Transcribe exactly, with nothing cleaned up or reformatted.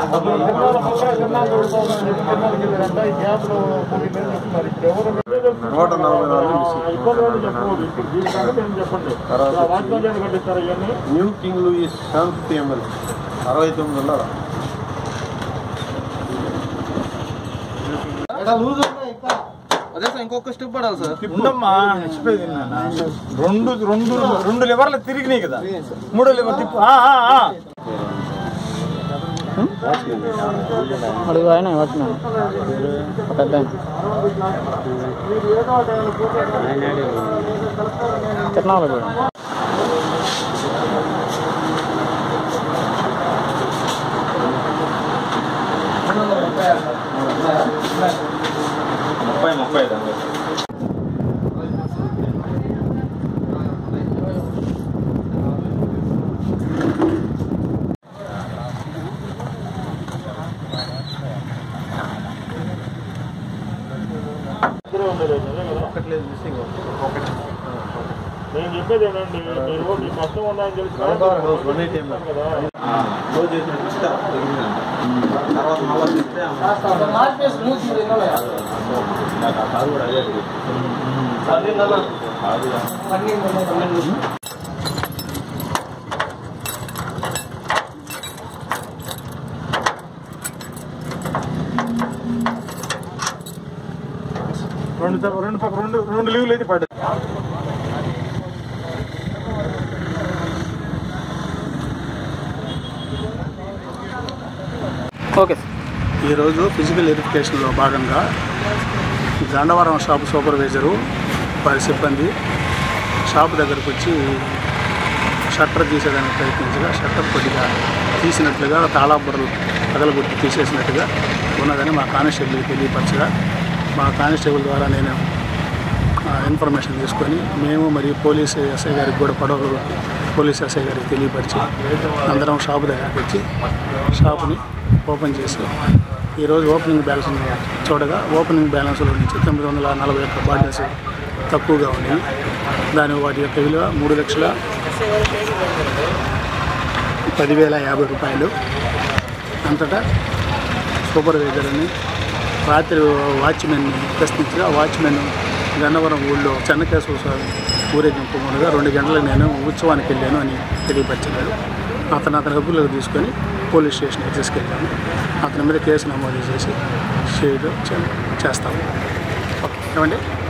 నూట నలభై నాలుగు new king Louis seventy ML అరవై తొమ్మిది వందల అదే సార్ ఇంకొక స్టెప్ పడాలి సార్. ఉండమ్మా రెండు రెండు రెండు లివర్లు తిరిగినాయి కదా, మూడో లివర్ తిప్పు. అడుగు ఆయన వచ్చినాను పెద్ద తిరునాళ్ళు కూడా ముప్పై ముప్పై నేను చెప్పేది ఏనండి, మీరు మీ కష్టం ఉన్నాయని తెలిసి తర్వాత మళ్ళీ చెప్తే కాదు కూడా అదే రెండు రెండు రెండు రెండు లీవ్లు అయితే పడ్డాయి. ఓకే. ఈరోజు ఫిజికల్ వెరిఫికేషన్లో భాగంగా గండవరం షాపు సూపర్వైజరు వారి సిబ్బంది షాపు దగ్గరకు వచ్చి షట్టర్ తీసేదానికి ప్రయత్నించగా షట్టర్ కొద్దిగా తీసినట్లుగా తాళాబుర్రలు పగలగొట్టి తీసేసినట్టుగా ఉన్నదని మా కానిస్టేబుల్కి తెలియపరచగా మా కానిస్టేబుల్ ద్వారా నేను ఇన్ఫర్మేషన్ తీసుకొని మేము మరియు పోలీస్ ఎస్ఐ గారికి కూడా పడవలు పోలీస్ ఎస్ఐ గారికి తెలియపరిచి అందరం షాపు దగ్గరికి వచ్చి షాపుని ఓపెన్ చేసి ఈరోజు ఓపెనింగ్ బ్యాలెన్స్ చూడగా ఓపెనింగ్ బ్యాలెన్స్లో నుంచి తొమ్మిది వందల నలభై ఒక్క బాటిల్స్ తక్కువగా ఉన్నాయి. దాని వాటి యొక్క విలువ మూడు లక్షల పదివేల యాభై రూపాయలు. అంతటా సూపర్వైజర్ని రాత్రి వాచ్మెన్ని ప్రశ్నించగా వాచ్మెన్ గన్నవరం ఊళ్ళో చెన్నకేశ్వర స్వామి ఊరేగింపు మూడుగా రెండు గంటలకు నేను ఉత్సవానికి వెళ్ళాను అని తెలియపరిచాడు. అతను అతని హక్కులకు తీసుకొని పోలీస్ స్టేషన్కి తీసుకెళ్ళాము. అతని మీద కేసు నమోదు చేసి చేయడం చేస్తాము. ఓకే ఏమండి.